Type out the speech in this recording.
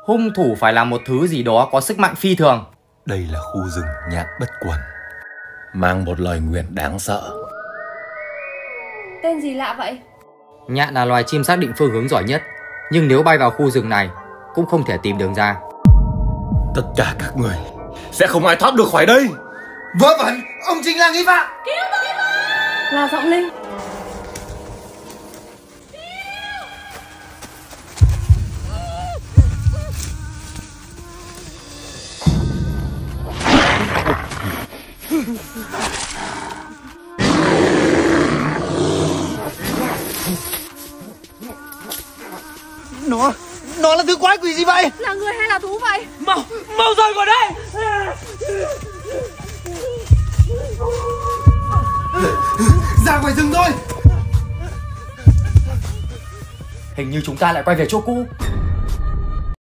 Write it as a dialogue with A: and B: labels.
A: hung thủ phải là một thứ gì đó có sức mạnh phi thường.
B: Đây là khu rừng nhạn bất quần, mang một lời nguyền đáng sợ.
C: Tên gì lạ vậy?
A: Nhạn là loài chim xác định phương hướng giỏi nhất, nhưng nếu bay vào khu rừng này cũng không thể tìm đường ra.
B: Tất cả các người sẽ không ai thoát được khỏi đây.
D: Vớ vẩn, ông chính là nghi phạm.
C: Cứu tôi với! Là giọng Linh.
D: Nó là thứ quái quỷ gì vậy?
C: Là người hay là thú vậy?
D: Mau rời khỏi đây. Ra ngoài rừng thôi.
A: Hình như chúng ta lại quay về chỗ cũ.